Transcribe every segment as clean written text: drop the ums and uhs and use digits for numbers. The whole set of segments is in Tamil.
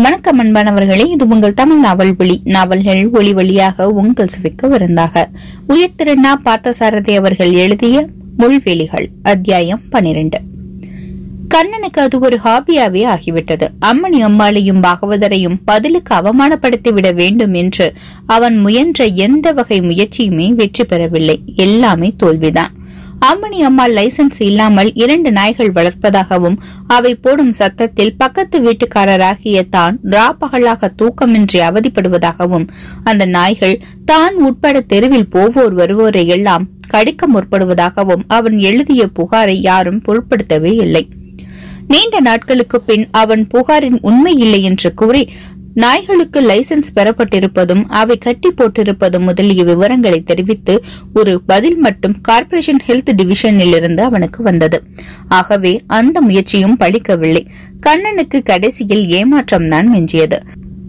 வணக்கம் அன்பானவர்களே, இது உங்கள் தமிழ் நாவல் ஒளி. நாவல்கள் ஒளி வழியாக உங்கள் சுவைக்க விருந்தாக. உயர் திரு na.parthasarathy அவர்கள் எழுதிய முள்வேலிகள், அத்தியாயம் 12. கண்ணனுக்கு அது ஒரு ஹாபியாவே ஆகிவிட்டது. அம்மணி அம்மாளையும் பாகவதரையும் பதிலுக்கு அவமானப்படுத்திவிட வேண்டும் என்று அவன் முயன்ற எந்த வகை முயற்சியுமே வெற்றி பெறவில்லை. எல்லாமே தோல்விதான். அம்மணி அம்மாள் லைசன்ஸ் இல்லாமல் 2 நாய்கள் வளர்ப்பதாகவும் அவை போடும் சத்தத்தில் பக்கத்து வீட்டுக்காரராகிய தான் ராப்பகலாக தூக்கமின்றி அவதிப்படுவதாகவும் அந்த நாய்கள் தான் உட்பட தெருவில் போவோர் வருவோரை எல்லாம் கடிக்க முற்படுவதாகவும் அவன் எழுதிய புகாரை யாரும் பொருட்படுத்தவே இல்லை. நீண்ட நாட்களுக்கு பின் அவன் புகாரின் உண்மை இல்லை என்று கூறி நாய்களுக்கு லைசன்ஸ் பெறப்பட்டிருப்பதும் அவை கட்டி போட்டிருப்பதும் முதலிய விவரங்களை தெரிவித்து ஒரு பதில் மட்டும் கார்ப்பரேஷன் ஹெல்த் டிவிஷனில் இருந்து அவனுக்கு வந்தது. ஆகவே அந்த முயற்சியும் பலிக்கவில்லை. கண்ணனுக்கு கடைசியில் ஏமாற்றம் தான் மிஞ்சியது.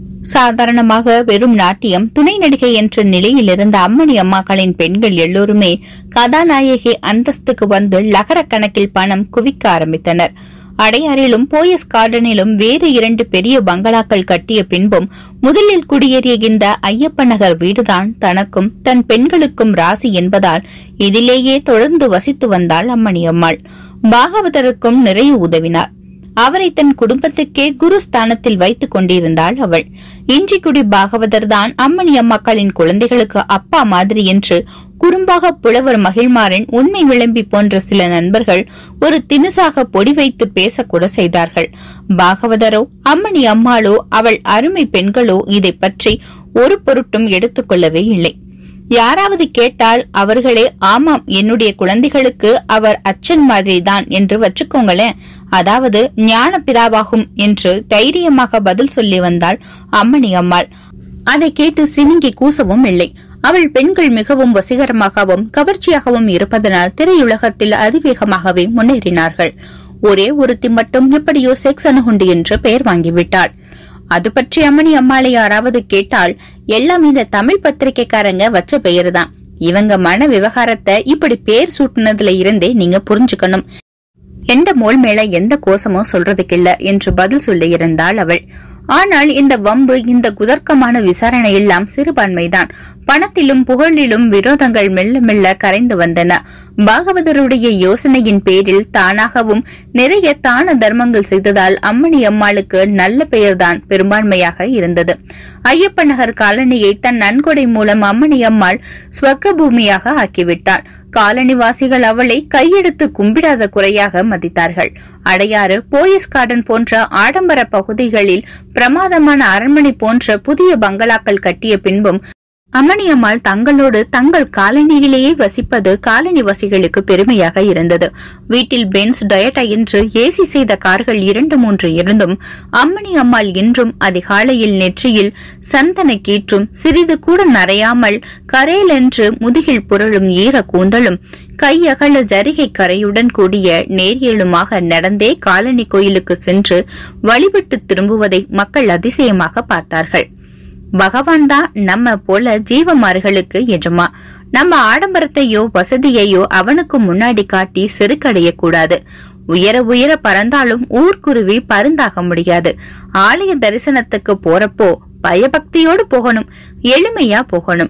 சாதாரணமாக வெறும் நாட்டியம், துணை நடிகை என்ற நிலையில் இருந்த அம்மணி அம்மாக்களின் பெண்கள் எல்லோருமே கதாநாயகி அந்தஸ்துக்கு வந்து லகரக்கணக்கில் பணம் குவிக்க ஆரம்பித்தனர். அடையாறிலும் போயஸ் கார்டனிலும் வேறு 2 பெரிய பங்களாக்கள் கட்டிய பின்பும் முதலில் குடியேறிய இந்த ஐயப்ப நகர் வீடுதான் தனக்கும் தன் பெண்களுக்கும் ராசி என்பதால் இதிலேயே தொடர்ந்து வசித்து வந்தாள் அம்மணி அம்மாள். பாகவதருக்கும் நிறைய உதவினார். அவரை தன் குடும்பத்துக்கே குரு ஸ்தானத்தில் வைத்துக் கொண்டிருந்தாள் அவள். இஞ்சிக்குடி பாகவதர் தான் அம்மணி அம்மாக்களின் குழந்தைகளுக்கு அப்பா மாதிரி என்று குறும்பாக புலவர் மகிழ்மாறன், உண்மை விளம்பி போன்ற சில நண்பர்கள் ஒரு தினுசாக பொடி வைத்து பேசக்கூட செய்தார்கள். பாகவதரோ அம்மணி அம்மாளோ அவள் அருமை பெண்களோ இதை பற்றி ஒரு பொருட்டும் எடுத்துக் கொள்ளவே இல்லை. யாராவது கேட்டால் அவர்களே, ஆமாம், என்னுடைய குழந்தைகளுக்கு அவர் அச்சன் மாதிரிதான் என்று வச்சுக்கோங்களேன், அதாவது ஞான பிதாவாகும் என்று தைரியமாக பதில் சொல்லி வந்தாள் அம்மணி அம்மாள். அதை கேட்டு சினுங்கி கூசவும் இல்லை. அவள் பெண்கள் மிகவும் வசீகரமாகவும் கவர்ச்சியாகவும் இருப்பதனால் திரையுலகத்தில் அதிவேகமாகவே முன்னேறினார்கள். ஒரே ஒருத்தி மட்டும் எப்படியோ செக்ஸ் அணுகுண்டு என்று பெயர் வாங்கிவிட்டாள். அது பற்றி அம்மணி அம்மாளை யாராவது கேட்டால், எல்லாம் இந்த தமிழ் பத்திரிகைக்காரங்க வச்ச பெயர்தான், இவங்க மன விவகாரத்தை இப்படி பேர் சூட்டினதுல இருந்தே நீங்க புரிஞ்சுக்கணும், எந்த மோல் மேல எந்த கோசமோ சொல்றதுக்கில்ல என்று பதில் சொல்லி இருந்தாள் அவள். ஆனால் இந்த வம்பு, இந்த குதர்க்கமான விசாரணை எல்லாம் சிறுபான்மைதான். பணத்திலும் புகழிலும் விரோதங்கள் மெல்ல மெல்ல கரைந்து வந்தன. பாகவதருடைய யோசனையின் பேரில் தானாகவும் நிறைய தான தர்மங்கள் செய்ததால் அம்மணி அம்மாளுக்கு நல்ல பெயர்தான் பெரும்பான்மையாக இருந்தது. ஐயப்ப நகர் காலனியை தன் நன்கொடை மூலம் அம்மணி அம்மாள் ஸ்வர்க்க பூமியாக ஆக்கிவிட்டாள். காலனிவாசிகள் அவளை கையெடுத்து கும்பிடாத குறையாக மதித்தார்கள். அடையாறு, போயஸ் கார்டன் போன்ற ஆடம்பர பகுதிகளில் பிரமாதமான அரண்மனை போன்ற புதிய பங்களாக்கள் கட்டிய பின்பும் அம்மணி அம்மாள் தங்களோடு தங்கள் காலனியிலேயே வசிப்பது காலனிவாசிகளுக்கு பெருமையாக இருந்தது. வீட்டில் பென்ஸ், டொயோட்டா என்று ஏசி செய்த கார்கள் 2-3 இருந்தும் அம்மணி அம்மாள் இன்றும் அதிகாலையில் நெற்றியில் சந்தன கீற்றும் சிறிது கூட நரையாமல் கரேல் என்று முதுகில் புரளும் ஈர கூந்தலும் கையகல ஜரிகை கரையுடன் கூடிய நேரியலுமாக நடந்தே காலனி கோயிலுக்கு சென்று வழிபட்டு திரும்புவதை மக்கள் அதிசயமாக பார்த்தார்கள். பகவான் தான் நம்ம போல ஜீவமார்களுக்கு எஜமா. நம்ம ஆடம்பரத்தையோ வசதியையோ அவனுக்கு முன்னாடி காட்டி செருக்கடைய கூடாது. உயர உயர பறந்தாலும் ஊர்க்குருவி பருந்தாக முடியாது. ஆலய தரிசனத்துக்கு போறப்போ பயபக்தியோடு போகணும், எளிமையா போகணும்.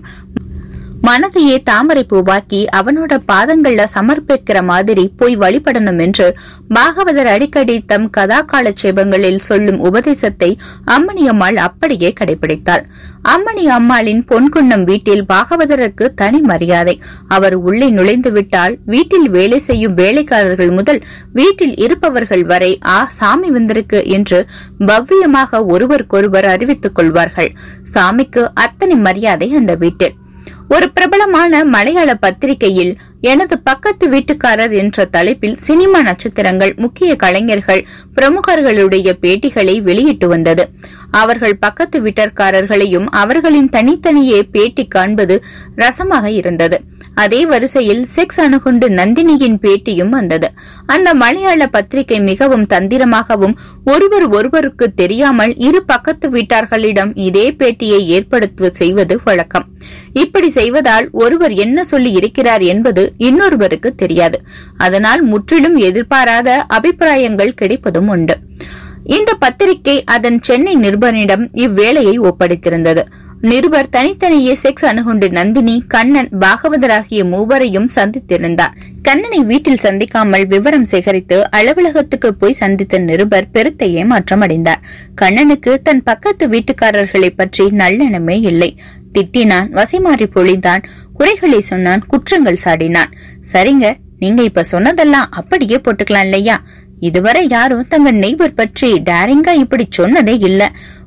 மனதையே தாமரை பூவாக்கி அவனோட பாதங்கள்ல சமர்ப்பிக்கிற மாதிரி போய் வழிபடணும் என்று பாகவதர் அடிக்கடி தம் கதாகால சேபங்களில் சொல்லும் உபதேசத்தை அம்மணி அம்மாள் அப்படியே கடைபிடித்தாள். அம்மணி அம்மாளின் பொன்குன்னம் வீட்டில் பாகவதருக்கு தனி மரியாதை. அவர் உள்ளே நுழைந்து விட்டால் வீட்டில் வேலை செய்யும் வேலைக்காரர்கள் முதல் வீட்டில் இருப்பவர்கள் வரை சாமி வந்திருக்கு என்று பவ்யமாக ஒருவருக்கொருவர் அறிவித்துக் கொள்வார்கள். சாமிக்கு அத்தனை மரியாதை அந்த வீட்டில். ஒரு பிரபலமான மலையாள பத்திரிகையில் எனது பக்கத்து வீட்டுக்காரர் என்ற தலைப்பில் சினிமா நட்சத்திரங்கள், முக்கிய கலைஞர்கள், பிரமுகர்களுடைய பேட்டிகளை வெளியிட்டு வந்தது. அவர்கள் பக்கத்து வீட்டர்காரர்களையும் அவர்களின் தனித்தனியே பேட்டி காண்பது ரசமாக இருந்தது. அதே வரிசையில் செக்ஸ் அணுகுண்டு நந்தினியின் பேட்டியும் வந்தது. அந்த மலையாள பத்திரிகை மிகவும் தந்திரமாகவும் ஒருவருக்கு தெரியாமல் இரு பக்கத்து வீட்டார்களிடம் இதே பேட்டியை ஏற்படுத்த செய்வது வழக்கம். இப்படி செய்வதால் ஒருவர் என்ன சொல்லி இருக்கிறார் என்பது இன்னொருவருக்கு தெரியாது. அதனால் முற்றிலும் எதிர்பாராத அபிப்பிராயங்கள் கிடைப்பதும் உண்டு. இந்த பத்திரிகை அதன் சென்னை நிருபரிடம் இவ்வேளையை ஒப்படைத்திருந்தது. நிருபர் தனித்தனியே செக்ஸ் அணுகுண்டு நந்தினி, கண்ணன், பாகவதர் ஆகிய மூவரையும் சந்தித்திருந்தார். கண்ணனை வீட்டில் சந்திக்காமல் விவரம் சேகரித்து அலுவலகத்துக்கு போய் சந்தித்த நிருபர் பெருத்த ஏமாற்றம் அடைந்தார். கண்ணனுக்கு தன் பக்கத்து வீட்டுக்காரர்களை பற்றி நல்லெண்ணமே இல்லை. திட்டினான், வசைமாறி பொழிந்தான், குறைகளை சொன்னான், குற்றங்கள் சாடினான். சரிங்க, நீங்க இப்ப சொன்னதெல்லாம் அப்படியே போட்டுக்கலாம் இல்லையா? இதுவரை யாரும் தங்க நெய்பர் பற்றி டேரிங்கா இப்படி சொன்னதே இல்ல.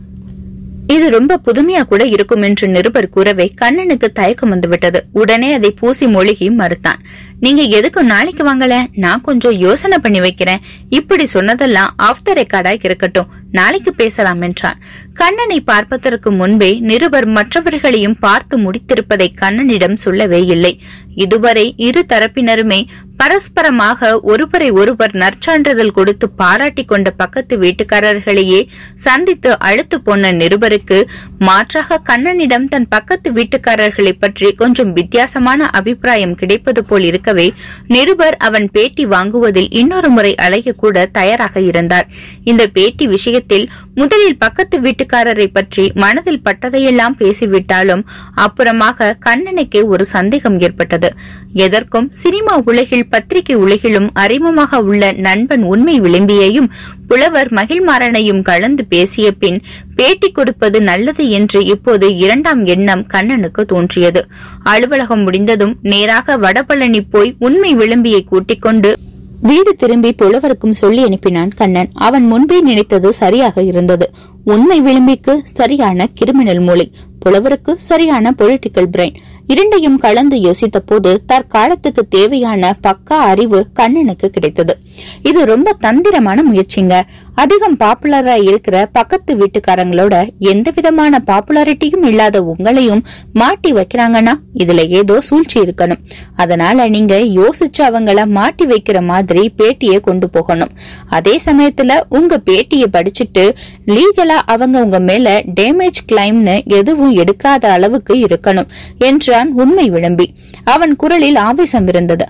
இது ரொம்ப புதுமையா கூட இருக்கும் என்று நிருபர் கூறவே கண்ணனுக்கு தயக்கம் வந்துவிட்டது. உடனே அதை பூசி மொழிகி மறுத்தான். நீங்க எதுக்கு நாளைக்கு வாங்கல, நான் கொஞ்சம் யோசனை பண்ணி வைக்கிறேன். இப்படி சொன்னதெல்லாம் ஆஃப் த ரெக்கார்டா இருக்கட்டும், நாளைக்கு பேசலாம் என்றான். கண்ணனை பார்ப்பதற்கு முன்பே நிருபர் மற்றவர்களையும் பார்த்து முடித்திருப்பதை கண்ணனிடம் சொல்லவே இல்லை. இதுவரை இரு தரப்பினருமே பரஸ்பரமாக ஒருவரை ஒருவர் நற்சான்றிதழ் கொடுத்து பாராட்டி கொண்ட பக்கத்து வீட்டுக்காரர்களையே சந்தித்து அழுத்து போன நிருபருக்கு மாற்றாக கண்ணனிடம் தன் பக்கத்து வீட்டுக்காரர்களை பற்றி கொஞ்சம் வித்தியாசமான அபிப்பிராயம் கிடைப்பது போல் இருக்கவே நிருபர் அவன் பேட்டி வாங்குவதில் இன்னொரு முறை அலைய கூட தயாராக இருந்தார். இந்த பேட்டி விஷயத்தில் முதலில் பக்கத்து வீட்டுக்காரரை பற்றி மனதில் பட்டதையெல்லாம் பேசிவிட்டாலும் அப்புறமாக கண்ணனுக்கே ஒரு சந்தேகம் ஏற்பட்டது. எதற்கும் சினிமா உலகில் பத்திரிகை உலகிலும் அறிமுகமாக உள்ள நண்பன் உண்மை விளம்பியையும் புலவர் மகிழ்மாறனையும் கலந்து பேசிய பின் பேட்டி கொடுப்பது நல்லது என்று இப்போது இரண்டாம் எண்ணம் கண்ணனுக்கு தோன்றியது. அலுவலகம் முடிந்ததும் நேராக வடபழனி போய் உண்மை விளம்பியை கூட்டிக் கொண்டு வீடு திரும்பி புலவருக்கும் சொல்லி அனுப்பினான் கண்ணன். அவன் முன்பே நினைத்தது சரியாக இருந்தது. உண்மை விளம்பிக்கு சரியான கிரிமினல் மூளை, புலவருக்கு சரியான பொலிட்டிக்கல் பிரெயின். இரண்டையும் கலந்து யோசித்த போது தற்காலத்துக்கு தேவையான பக்கா அறிவு கண்ணனுக்கு கிடைத்தது. இது ரொம்ப தந்திரமான முயற்சிங்க. அதிகம் பாப்புலரா இருக்கிற பக்கத்து வீட்டுக்காரங்களோட எந்த விதமான பாப்புலாரிட்டியும் இல்லாத உங்களையும் மாட்டி வைக்கிறாங்கன்னா இதுல ஏதோ சூழ்ச்சி இருக்கணும். அதனால நீங்க யோசிச்சு அவங்கள மாட்டி வைக்கிற மாதிரி பேட்டியை கொண்டு போகணும். அதே சமயத்துல உங்க பேட்டியை படிச்சுட்டு லீகலா அவங்க உங்க மேல டேமேஜ் கிளைம்னு எதுவும் எடுக்காத அளவுக்கு இருக்கணும் என்றான் உண்மை விளம்பி. அவன் குரலில் ஆவேசம் இருந்தது.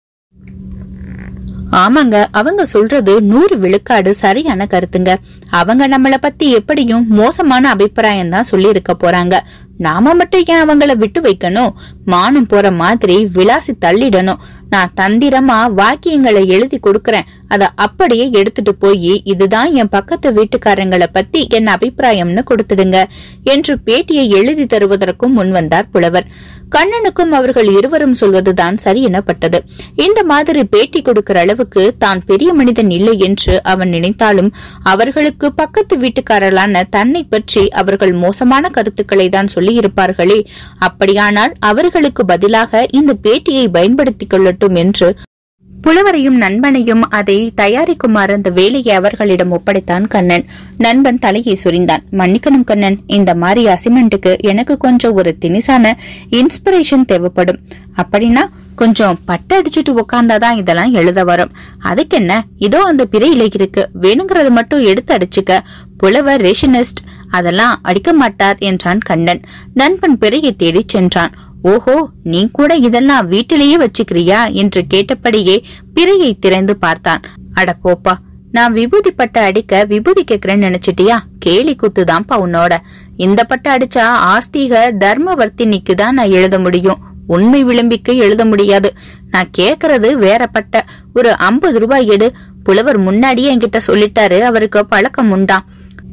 ஆமாங்க, அவங்க சொல்றது 100 விழுக்காடு சரியான கருத்துங்க. அவங்க நம்மள பத்தி எப்படியும் மோசமான அபிப்பிராயம் தான் சொல்லி இருக்க போறாங்க. நாம மட்டும் ஏன் அவங்கள விட்டு வைக்கணும்? மானம் போற மாதிரி விளாசி தள்ளிடணும். நான் தந்திரமா வாக்கியங்களை எழுதி கொடுக்கறேன், அத அப்படியே எடுத்துட்டு போய் இதுதான் என் பக்கத்து வீட்டுக்காரங்களை பத்தி என் அபிப்பிராயம்னு கொடுத்துடுங்க என்று பேட்டியை எழுதி தருவதற்கும் முன்வந்தார் புலவர். கண்ணனுக்கும் அவர்கள் இருவரும் சொல்வதுதான் சரி எனப்பட்டது. இந்த மாதிரி பேட்டி கொடுக்கிற அளவுக்கு தான் பெரிய மனிதன் இல்லை என்று அவன் நினைத்தாலும் அவர்களுக்கு பக்கத்து வீட்டுக்காரர்களான தன்னை பற்றி அவர்கள் மோசமான கருத்துக்களை தான் சொல்லி இருப்பார்களே. அப்படியானால் அவர்களுக்கு பதிலாக இந்த பேட்டியை பயன்படுத்திக் கொள்ளட்டும் என்று புலவரையும் நண்பனையும் அதை தயாரிக்குமாறு அந்த வேலையை அவர்களிடம் ஒப்படைத்தான் கண்ணன். நண்பன் தலையை சொரிந்தான். மன்னிக்கணும் கண்ணன், இந்த மாதிரி அசைன்மெண்ட்டுக்கு எனக்கு கொஞ்சம் ஒரு திணிசான இன்ஸ்பிரேஷன் தேவைப்படும். அப்படின்னா கொஞ்சம் பட்டை அடிச்சுட்டு உக்காந்தாதான் இதெல்லாம் எழுத வரும். அதுக்கு என்ன, இதோ அந்த பிறையில இருக்கு, வேணுங்கிறது மட்டும் எடுத்து அடிச்சுக்க. புலவர் ரேஷனிஸ்ட், அதெல்லாம் அடிக்க மாட்டார் என்றான் கண்ணன். நண்பன் பிறையை தேடி சென்றான். ஓஹோ, நீ கூட இதெல்லாம் வீட்டிலேயே வச்சுக்கிறியா என்று கேட்டபடியே பிறையை திறந்து பார்த்தான். அட போப்பா, நான் விபூதி பட்ட அடிக்க விபூதி கேக்குறேன்னு நினைச்சிட்டியா? கேலி கூத்துதான்ப்பா உன்னோட. இந்த பட்ட அடிச்சா ஆஸ்திக தர்மவர்த்தினிக்கு தான் நான் எழுத முடியும், உண்மை விளம்பிக்கு எழுத முடியாது. நான் கேக்குறது வேற பட்ட. ஒரு 50 ரூபாய் எடு. புலவர் முன்னாடியே என்கிட்ட சொல்லிட்டாரு, அவருக்கு பழக்கம் உண்டாம்.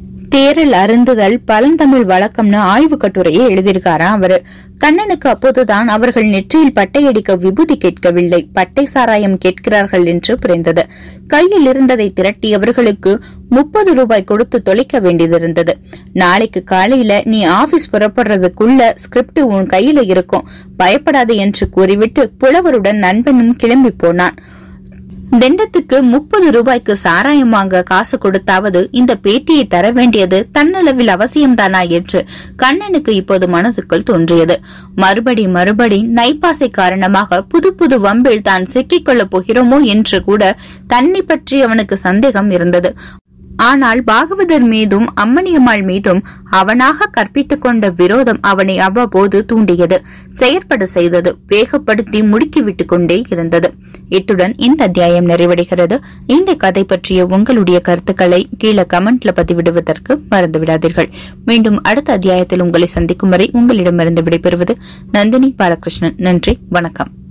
தேரல் அருந்துதல் பழந்தமிழ் வழக்கம்னு ஆய்வு கட்டுரையை எழுதியிருக்காராம் அவரு. கண்ணனுக்கு அப்போதுதான் அவர்கள் நெற்றியில் பட்டையடிக்க விபூதி கேட்கவில்லை, பட்டை சாராயம் கேட்கிறார்கள் என்று புரிந்தது. கையில் இருந்ததை திரட்டி அவர்களுக்கு 30 ரூபாய் கொடுத்து தொலைக்க வேண்டியதிருந்தது. நாளைக்கு காலையில நீ ஆபீஸ் புறப்படுறதுக்குள்ள ஸ்கிரிப்ட் உன் கையில இருக்கும், பயப்படாது என்று கூறிவிட்டு புலவருடன் நண்பனும் கிளம்பி போனான். தெண்டத்துக்கு 30 ரூபாய்க்கு சாராயம் வாங்க காசு கொடுத்தாவது இந்த பேட்டியை தர வேண்டியது தன்னளவில் அவசியம்தானா என்று கண்ணனுக்கு இப்போது மனதுக்குள் தோன்றியது. மறுபடி நைப்பாசை காரணமாக புது புது வம்பில் தான் சிக்கிக் கொள்ளப் போகிறோமோ என்று கூட தன்னை பற்றி அவனுக்கு சந்தேகம் இருந்தது. ஆனால் பாகவதர் மீதும் அம்மணியம்மாள் மீதும் அவனாக கற்பித்துக் கொண்ட விரோதம் அவனை அவ்வப்போது தூண்டியது, செயற்பட செய்தது, வேகப்படுத்தி முடுக்கிவிட்டுக் கொண்டே இருந்தது. இத்துடன் இந்த அத்தியாயம் நிறைவடைகிறது. இந்த கதை பற்றிய உங்களுடைய கருத்துக்களை கீழே கமெண்ட்ல பதிவிடுவதற்கு மறந்துவிடாதீர்கள். மீண்டும் அடுத்த அத்தியாயத்தில் உங்களை சந்திக்கும் வரை உங்களிடமிருந்து விடைபெறுவது நந்தினி பாலகிருஷ்ணன். நன்றி, வணக்கம்.